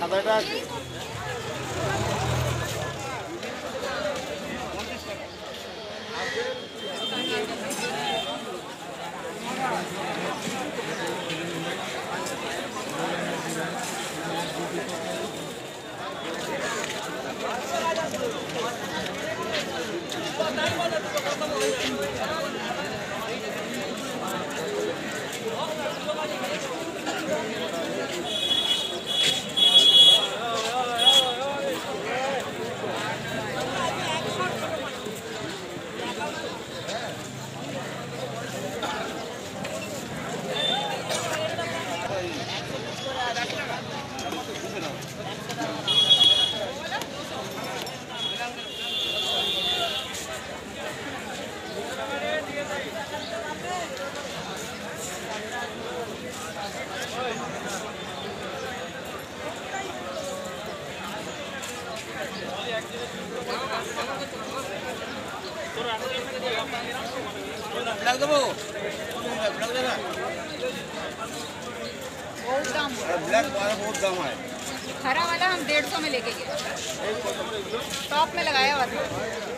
हरा वाला हम 150 में लेके गए, टॉप में लगाया हुआ था।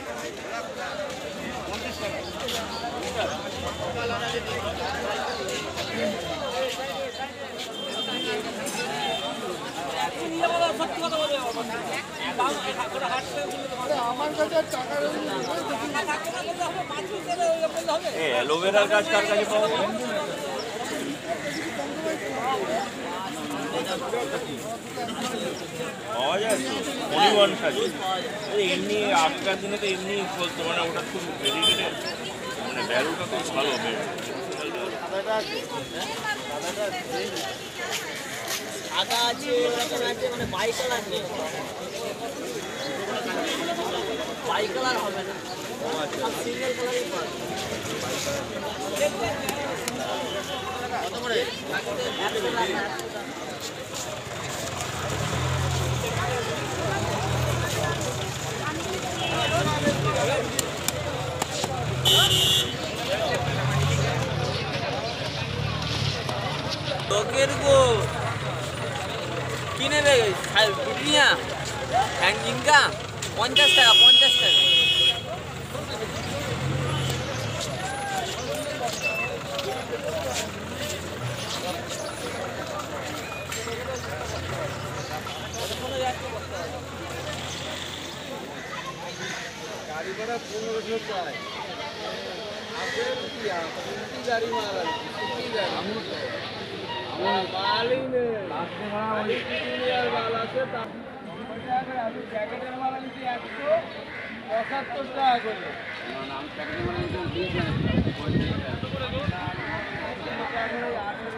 एलोवेरा गाछ काর কাছে পাওয়া যায়? পাওয়া যায় তো পরিবহন কাজে এমনি আগেকার দিনে তো এমনি বলতো, মানে ওটা খুব ডেডিকেটেড, মানে ভ্যালুটা খুব ভালো। সাদা আছে, মানে বাই কালার নেই, বাই কালার হবে না, সব সিঙ্গেল কালারই পাবে। কত করে? লোকের গো কিনে দেবে পিটুনিয়া হ্যাঙ্গিংকা 50 টাকা, 50 টাকা। গাড়ি ভাড়া 1500 চাই, आपको क्या गाड़ी मारा माल ही नहीं लास्ट में वाली यार वाला से अभी जैकेटर वाला नीचे 175 টাকা করে না, আমি জैकेटर वाला नीचे 20 টাকা